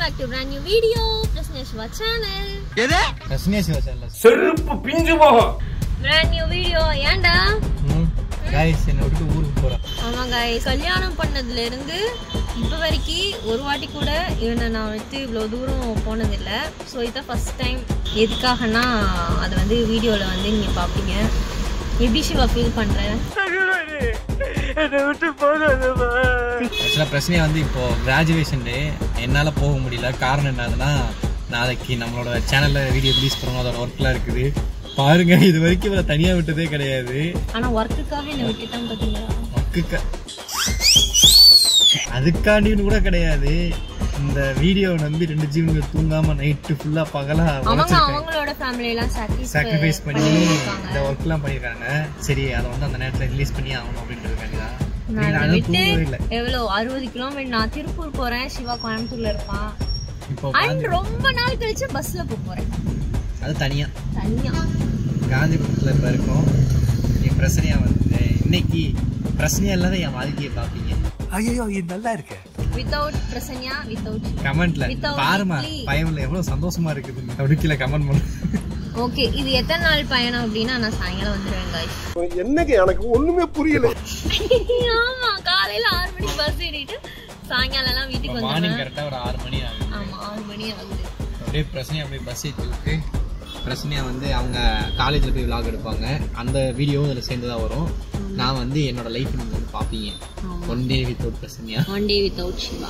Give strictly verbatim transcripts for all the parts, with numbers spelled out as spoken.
back to a brand new video. Prasnya Shiva channel. எது? Prasnya Shiva channel. செருப்பு பிஞ்சு போகும். Brand new video. ஏண்டா? ம். guys என்ன விட்டு ஊருக்கு போறேன். ஆமா guys, கல்யாணம் பண்ணதுல இருந்து இப்ப வரைக்கும் ஒரு வாட்டி கூட இவனை நான் வந்து இவ்வளவு தூரம் போனது இல்ல. சோ இத ஃபர்ஸ்ட் டைம். எதுக்காகனா அது வந்து வீடியோல வந்து நீங்க பாப்பீங்க. எப்படி சிவா ஃபீல் பண்ற? என்ன விட்டு போகாதமா. ஆக்சுவலா பிரச்சனை வந்து இப்போ கிராஜுவேஷன் டே என்னால போக முடியல. காரணம் என்னதுன்னா நாளைக்கு நம்மளோட சேனல்ல வீடியோ ரிலீஸ் பண்ணணும், அதோட ஒர்க்லாம் இருக்குது. பாருங்க இது வரைக்கும் இவரை தனியா விட்டதே கிடையாது. ஆனா ஒர்க்குக்காக என்ன விட்டுட்டான் பாத்தீங்களா? ஒர்க்குக்கா அதுக்காண்டின்னு கூட கிடையாது. இந்த வீடியோ நம்பி ரெண்டு ஜீவனுங்க தூங்காம நைட்டு ஃபுல்லா பகலா அவங்க அவங்களோட ஃபேமிலி எல்லாம் சாக்ரிஃபைஸ் பண்ணி இந்த ஒர்க் எல்லாம் பண்ணிருக்காங்க. சரி அதை வந்து அந்த நேரத்துல ரிலீஸ் பண்ணி ஆகணும் அப்படின்ட்டு இருக்காங்க. எவ்வளவு அறுபது கிலோமீட்டர் நான் திருப்பூர் போறேன், சிவா கோயம்புத்தூர்ல இருப்பான். அண்ட் ரொம்ப நாள் கழிச்சு பஸ்ல போறேன். அது தனியா தனியா காந்திபுரத்துல இப்ப இருக்கோம். என் பிரச்சனையா வந்து இன்னைக்கு பிரச்சனையா இல்லாத என் வாழ்க்கையை பாப்பீங்க. ஐயோ இது நல்லா இருக்கு. வித்தவுட் பிரச்சனையா வித்தவுட் கமெண்ட்ல பாருமா பயம்ல எவ்வளவு சந்தோஷமா இருக்குது அப்படிக்கல கமெண்ட் பண்ணு. ஓகே, இது எத்தனை நாள் பயணம் அப்படின்னா நான் சாயங்காலம் வந்துடுவேன் गाइस. என்னங்க எனக்கு ஒண்ணுமே புரியல. ஆமா, காலையில ஆறு மணிக்கு பஸ் ஏறிட்டு சாயங்காலம் எல்லாம் வீட்டுக்கு வந்துடுவேன். மார்னிங் கரெக்ட்டா ஒரு ஆறு மணி ஆகும். ஆமா, ஆறு மணி ஆகுது. அப்படியே பிரச்சனையா அப்படியே பஸ் ஏத்தி விட்டு பிரச்சனையா வந்து அவங்க காலேஜ்ல போய் vlog எடுப்பாங்க. அந்த வீடியோவும் அதுல சேர்ந்து தான் வரும். நான் வந்து என்னோட லைஃப் நீங்க வந்து பாப்பீங்க. ஒன் டே வித்அவுட் பிரச்சனையா, ஒன் டே வித்அவுட் சிவா.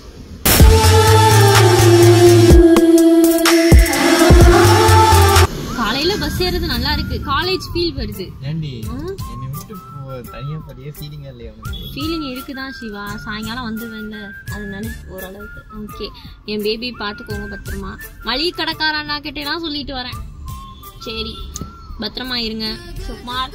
காலையில பஸ் ஏறது நல்லா இருக்கு. காலேஜ் ஃபீல் வருது. ஏண்டி என்னை விட்டு தனியா போறியே ஃபீலிங் இல்லையா உனக்கு? ஃபீலிங் இருக்குதான் சிவா. சாயங்காலம் வந்துடுவேன்ல, அதனால ஓரளவுக்கு ஓகே. என் பேபி பாத்துக்கோங்க பத்திரமா. மளிகை கடைக்கார அண்ணா கிட்டலாம் சொல்லிட்டு வரேன். சரி, பத்திரமா இருங்க. சுமார்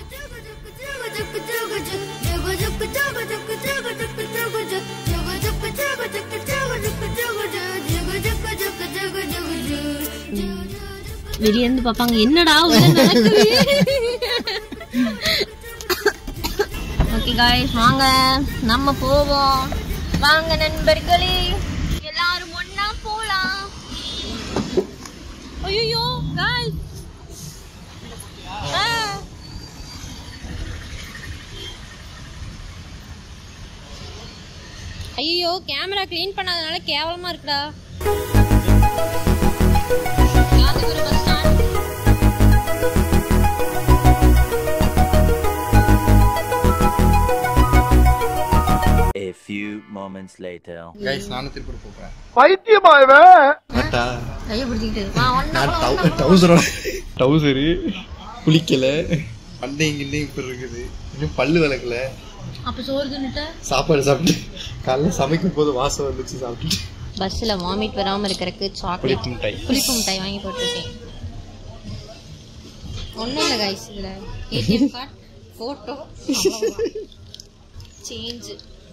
வெளியே இருந்து பாப்பாங்க, என்னடா உள்ள நடக்குது. ஓகே गाइस, வாங்க நம்ம போவோம். வாங்க நண்பர்களே, எல்லாரும் ஒண்ணா போலாம். ஐயோ गाइस, ஐயோ கேமரா க்ளீன் பண்ணாதனால கேவலமா இருக்குடா. A few moments later. Guys நானும் திருப்பூர் போறேன். பைத்தியமா இவன்? அட்டா கைய பிடிச்சிட்டு வா. ஒண்ணா நான் டவுசர் டவுசர் குளிக்கல. பண்டைங்க இன்னைக்கு இப்ப இருக்குது. இன்னும் பல்லு விளக்கல. அப்ப சோறு தின்னுட்ட? சாப்பாடு சாப்பிட்டு காலைல சமைக்கும் போது வாசம் வந்துச்சு சாப்பிட்டு. பஸ்ல வாமிட் வராம இருக்கறதுக்கு சாக்லேட் மிட்டாய் புளிப்பு மிட்டாய் வாங்கி போட்டுருக்கேன். ஒண்ணும் இல்ல गाइस, இதுல ATM card, photo, change.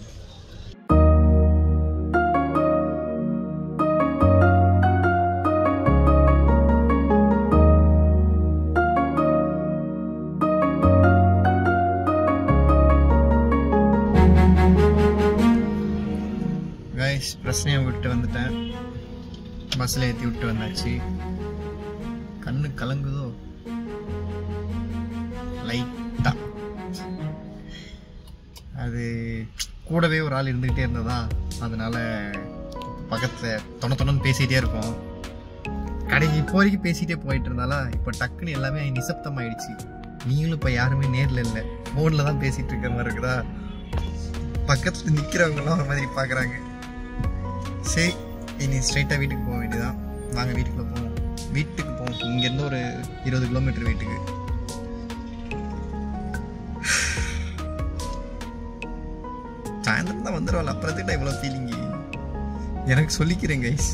Guys பிரச்சனையை விட்டு வந்துட்டேன். பஸ்ல ஏத்தி விட்டு வந்தாச்சு. கண்ணு கலங்குதோ லைட்டா. அது கூடவே ஒரு ஆள் இருந்துகிட்டே இருந்ததா, அதனால பக்கத்துல தொண தொணன்னு பேசிட்டே இருப்போம். கடைக்கு இப்போ வரைக்கும் பேசிட்டே போயிட்டு இருந்தாலா, இப்போ டக்குன்னு எல்லாமே நிசப்தம் ஆயிடுச்சு. நீங்களும் இப்போ யாருமே நேரில் இல்லை, ஃபோனில் தான் பேசிட்டு இருக்கிற மாதிரி இருக்குதா. பக்கத்துல நிற்கிறவங்களாம் ஒரு மாதிரி பார்க்குறாங்க. சரி, இனி ஸ்ட்ரைட்டாக வீட்டுக்கு போக வேண்டியதான். வாங்க வீட்டுக்குள்ளே போவோம். வீட்டுக்கு போவோம். இங்கேருந்து ஒரு இருபது கிலோமீட்டர் வீட்டுக்கு. சாயந்தரம் தான் வந்துடுவாள். அப்புறத்துக்கு இவ்வளோ ஃபீலிங்கு எனக்கு சொல்லிக்கிறேன் கைஸ்.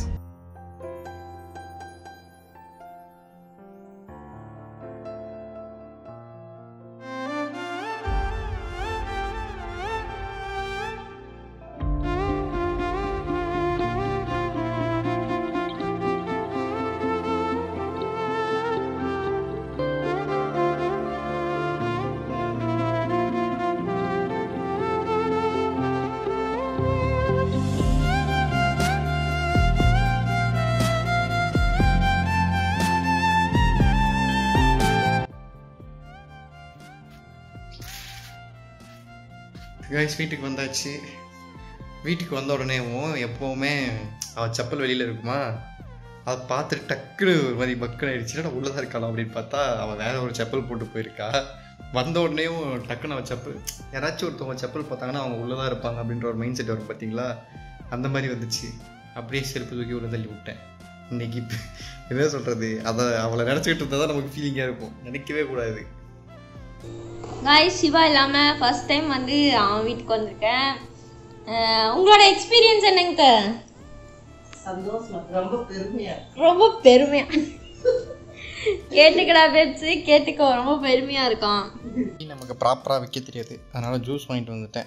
கைஸ் வீட்டுக்கு வந்தாச்சு. வீட்டுக்கு வந்த உடனேவும் எப்போவுமே அவள் செப்பல் வெளியில் இருக்குமா, அதை பார்த்துட்டு டக்குனு ஒரு மாதிரி பக்குன்னு ஆயிடுச்சுன்னா உள்ளதாக இருக்கலாம் அப்படின்னு பார்த்தா அவள் வேற ஒரு செப்பல் போட்டு போயிருக்கா. வந்த உடனேவும் டக்குன்னு அவள் செப்பல், யாராச்சும் ஒருத்தவங்க செப்பல் பார்த்தாங்கன்னா அவங்க உள்ளதாக இருப்பாங்க அப்படின்ற ஒரு மைண்ட் செட் வரும் பார்த்தீங்களா, அந்த மாதிரி வந்துச்சு. அப்படியே செருப்பு தூக்கி உள்ள தள்ளி விட்டேன். இன்னைக்கு இப்போ என்ன சொல்கிறது, அதை அவளை நினச்சிக்கிட்டு இருந்தால் தான் நமக்கு ஃபீலிங்காக இருக்கும், நினைக்கவே கூடாது. காய்ஸ் சிவா இல்லாமல் ஃபர்ஸ்ட் டைம் வந்து அவன் வீட்டுக்கு வந்திருக்கேன். உங்களோட எக்ஸ்பீரியன்ஸ் என்னங்க? சந்தோஷம், ரொம்ப பெருமையா ரொம்ப பெருமையா கேட்டுக்கடா பேச்சு, கேட்டுக்கோ, ரொம்ப பெருமையா இருக்கான். நமக்கு ப்ராப்பராக வைக்க தெரியாது, அதனால ஜூஸ் வாங்கிட்டு வந்துட்டேன்.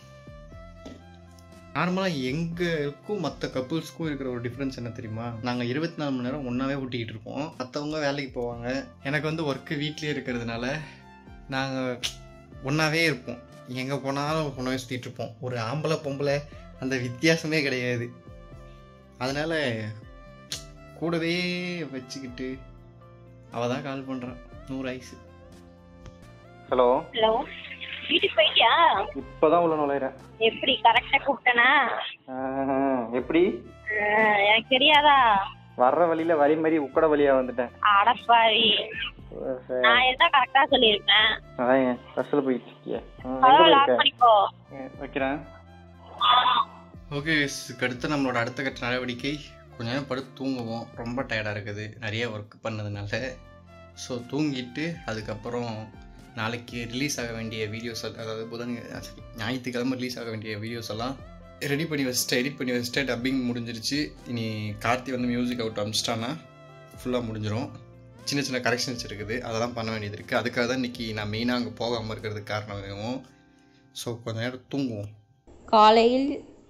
நார்மலாக எங்களுக்கும் மற்ற கப்புள்ஸ்க்கும் இருக்கிற ஒரு டிஃப்ரென்ஸ் என்ன தெரியுமா, நாங்கள் இருபத்தி நாலு மணி நேரம் ஒன்றாவே ஊட்டிக்கிட்டு இருப்போம். மற்றவங்க வேலைக்கு போவாங்க, எனக்கு வந்து ஒர்க்கு வீட்லேயே இருக்கிறதுனால நாங்கள் ஒன்றாவே இருப்போம். எங்கே போனாலும் ஒன்றாவே சுற்றிட்டு இருப்போம். ஒரு ஆம்பளை பொம்பளை அந்த வித்தியாசமே கிடையாது. அதனால் கூடவே வச்சுக்கிட்டு அவள் தான் கால் பண்ணுறான். நூறு ஐஸு. ஹலோ ஹலோ, வீட்டுக்கு போயிட்டியா? இப்போதான் உள்ள நுழையிறேன். எப்படி கரெக்டா கூப்பிட்டனா? எப்படி எனக்கு தெரியாதா? வர்ற வழியில வழி மாதிரி உக்கட வழியா வந்துட்டேன். அடப்பாவி, நான் என்ன கரெக்டா சொல்லிருக்கேன். அதான் பஸ்ல போயிட்டு இருக்கியா? லாக் பண்ணிக்கோ. வைக்கிறேன். ஓகே, அடுத்து நம்மளோட அடுத்த கட்ட நடவடிக்கை கொஞ்ச நேரம் படுத்து தூங்குவோம். ரொம்ப டயர்டாக இருக்குது நிறைய ஒர்க் பண்ணதுனால. ஸோ தூங்கிட்டு அதுக்கப்புறம் நாளைக்கு ரிலீஸ் ஆக வேண்டிய வீடியோஸ், அதாவது புதன் ஞாயிற்றுக்கிழமை ரிலீஸ் ஆக வேண்டிய வீடியோஸ் எல்லாம் ரெடி பண்ணி வச்சுட்டு எடிட் பண்ணி வச்சுட்டு டப்பிங் முடிஞ்சிருச்சு. இனி கார்த்தி வந்து மியூசிக் அவுட் அமிச்சிட்டான்னா ஃபுல்லாக முடிஞ்சிடும். சின்ன சின்ன கரெக்ஷன்ஸ் இருக்குது, அதெல்லாம் பண்ண வேண்டியது இருக்குது. அதுக்காக தான் இன்றைக்கி நான் மெயினாக அங்கே போகாமல் இருக்கிறதுக்கு காரணம் வேணும். ஸோ கொஞ்ச நேரம் தூங்குவோம். காலையில்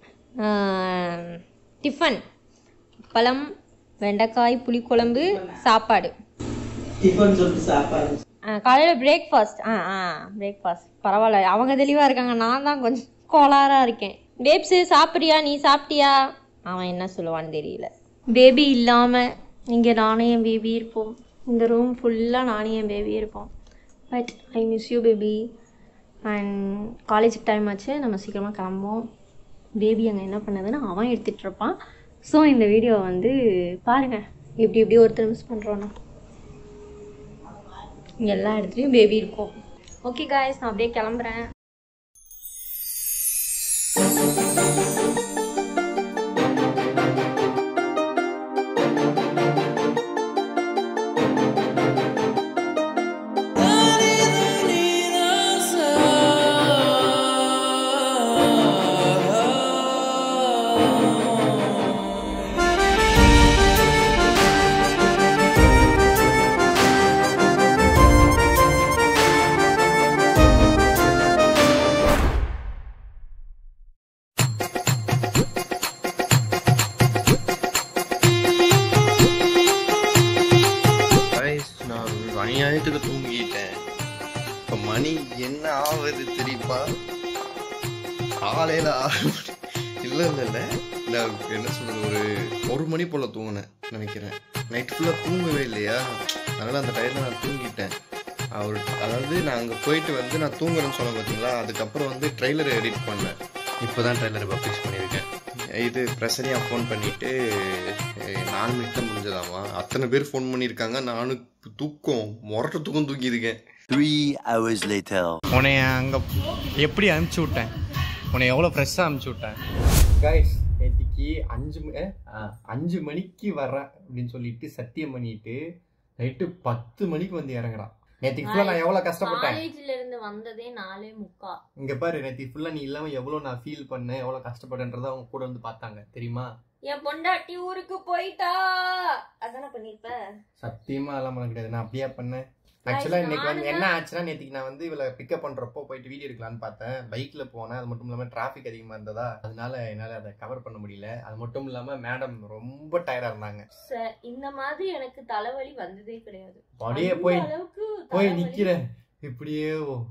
டிஃபன் பழம், வெண்டைக்காய், புளிக்குழம்பு, சாப்பாடு. டிஃபன் சொல்லிட்டு சாப்பாடு. காலையில் பிரேக்ஃபாஸ்ட். ஆ ஆ பிரேக்ஃபாஸ்ட் பரவாயில்ல, அவங்க தெளிவாக இருக்காங்க, நான் தான் கொஞ்சம் கோளாராக இருக்கேன். பேப்ஸு சாப்பிட்றியா? நீ சாப்பிட்டியா? அவன் என்ன சொல்லுவான்னு தெரியல. பேபி இல்லாமல் இங்கே நானே என் பேபி இருப்போம். இந்த ரூம் ஃபுல்லாக நானே என் பேபி இருப்போம். But I miss you baby. And காலேஜுக்கு டைம் ஆச்சு, நம்ம சீக்கிரமாக கிளம்புவோம். பேபி அங்கே என்ன பண்ணதுன்னு அவன் எடுத்துகிட்டு இருப்பான். ஸோ இந்த வீடியோவை வந்து பாருங்கள், எப்படி எப்படி ஒருத்தர் மிஸ் பண்ணுறோன்னா. எல்லா இடத்துலையும் பேபி இருக்கும். ஓகே காய்ஸ், நான் அப்படியே கிளம்புறேன். அநியாயத்துக்கு தூங்கிட்டேன். இப்போ மணி என்ன ஆகுது தெரியுமா? காலையில் ஆறு மணி இல்லை இல்லை இல்லை நான் என்ன சொல்கிறது, ஒரு ஒரு மணி போல் தூங்கினேன் நினைக்கிறேன். நைட் ஃபுல்லாக தூங்கவே இல்லையா, அதனால் அந்த டைமில் நான் தூங்கிட்டேன். அவர் அதாவது நான் அங்கே போயிட்டு வந்து நான் தூங்குறேன்னு சொன்னேன் பார்த்தீங்களா, அதுக்கப்புறம் வந்து ட்ரெய்லர் எடிட் பண்ணேன். இப்போ தான் ட்ரெய்லர் பப்ளிஷ் பண்ணியிருக்கேன். இது பிரசனியாக ஃபோன் பண்ணிவிட்டு நாலு மணிக்கு தான் முடிஞ்சதாமா. அத்தனை பேர் ஃபோன் பண்ணியிருக்காங்க. நானும் தூக்கம் மொரட்ட தூக்கம் தூக்கியிருக்கேன். Three hours later. உன்னை அங்கே எப்படி அனுப்பிச்சி விட்டேன், உன்னை எவ்வளோ ஃப்ரெஷ்ஷாக அனுப்பிச்சி விட்டேன். கைஸ் நேற்றுக்கு அஞ்சு மணி அஞ்சு மணிக்கு வர்றேன் அப்படின்னு சொல்லிட்டு சத்தியம் பண்ணிட்டு நைட்டு பத்து மணிக்கு வந்து இறங்குறான். நேற்றுக்கு ஃபுல்லாக நான் எவ்வளோ கஷ்டப்பட்டேன். காலேஜ்ல இருந்து வந்ததே நாலே முக்கா. இங்கே பாரு, நேற்றுக்கு ஃபுல்லாக நீ இல்லாமல் எவ்வளோ நான் ஃபீல் பண்ணேன், எவ்வளோ கஷ்டப்பட்டேன்றதை அவங்க கூட வந்து பார்த்தாங்க தெரியுமா. என் பொண்டாட்டி ஊருக்கு போயிட்டா அதானே பண்ணிருப்ப. சத்தியமா அதெல்லாம் பண்ண கிடையாது, நான் அப்படியே பண்ணேன். ஆக்சுவலா இன்னைக்கு வந்து என்ன ஆச்சுன்னா, நேற்றுக்கு நான் வந்து இவளை பிக்கப் பண்றப்போ போயிட்டு வீடியோ எடுக்கலான்னு பார்த்தேன். பைக்ல போனேன், அது மட்டும் இல்லாம டிராபிக் அதிகமா இருந்ததா, அதனால என்னால அதை கவர் பண்ண முடியல. அது மட்டும் இல்லாம மேடம் ரொம்ப டயர்டா இருந்தாங்க. இந்த மாதிரி எனக்கு தலைவலி வந்ததே கிடையாது. அப்படியே போய் போய் நிக்கிறேன் இப்படியே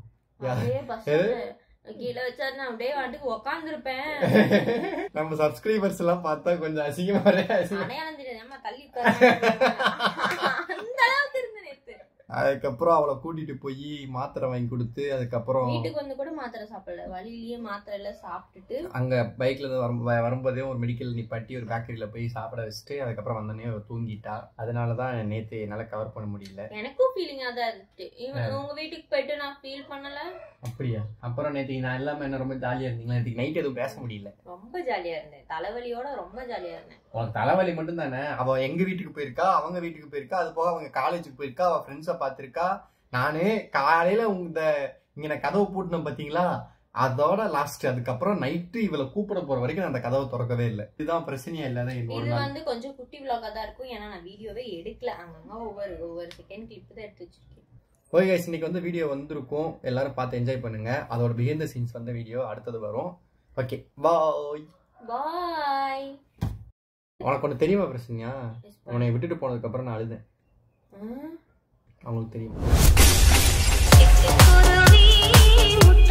கீழே வச்சா நான் அப்படியே வாட்டுக்கு உக்காந்துருப்பேன். நம்ம சப்ஸ்கிரைபர்ஸ் எல்லாம் பார்த்தா கொஞ்சம் அசிங்கமா அடையாளம் தெரியாம தள்ளி அந்த அளவுக்கு இருந்து நேத்து. அதுக்கப்புறம் அவளை கூட்டிட்டு போய் மாத்திரை வாங்கி கொடுத்து அதுக்கப்புறம் வீட்டுக்கு வந்து கூட மாத்திரை சாப்பிடல, வழியிலேயே மாத்திரை எல்லாம் சாப்பிட்டுட்டு அங்க பைக்ல வரும் வரும்போதே ஒரு மெடிக்கல் நிப்பாட்டி ஒரு பேக்கரியில போய் சாப்பிட வச்சுட்டு அதுக்கப்புறம் வந்தோடனே தூங்கிட்டா. அதனாலதான் நேத்து என்னால கவர் பண்ண முடியல. எனக்கும் ஃபீலிங்கா தான் இருந்துச்சு. இவன் உங்க வீட்டுக்கு போயிட்டு நான் ஃபீல் பண்ணல. அப்படியா? அப்புறம் நேற்று நான் எல்லாமே என்ன ரொம்ப ஜாலியா இருந்தீங்களா? நேற்று நைட் எதுவும் பேச முடியல. ரொம்ப ஜாலியா இருந்தேன், தலைவலியோட ரொம்ப ஜாலியா இருந்தேன். உனக்கு தலைவலி மட்டும் தானே? அவ எங்க வீட்டுக்கு போயிருக்கா, அவங்க வீட்டுக்கு போயிருக்கா, அது போக அவங்க காலேஜுக்கு போயிருக்கா, அவ ஃப்ரெண்ட்ஸை பார்த்திருக்கா. நானு காலையில இந்த இங்க நான் கதவை பூட்டினேன் பாத்தீங்களா, அதோட லாஸ்ட். அதுக்கப்புறம் நைட்டு இவளை கூப்பிட போற வரைக்கும் நான் அந்த கதவை திறக்கவே இல்லை. இதுதான் பிரச்சனையா இல்லாத. இது வந்து கொஞ்சம் குட்டி விலாகா தான் இருக்கும், ஏன்னா நான் வீடியோவே எடுக்கல. அங்கங்க ஒவ்வொரு ஒவ்வொரு செகண்ட் கிளிப் தான் எடுத்து வச்சிருக்கேன். ஓகே கைஸ், இன்னைக்கு வந்து வீடியோ வந்திருக்கும், எல்லாரும் பார்த்து என்ஜாய் பண்ணுங்க. அதோட பிஹைண்ட் தி சீன்ஸ் வந்த வீடியோ அடுத்தது வரும். Okay bye bye. உனக்கு ஒன்று தெரியுமா பிரச்சனையா? உன்னை விட்டுட்டு போனதுக்கு அப்புறம் நான் அழுதேன். அவங்களுக்கு தெரியும்.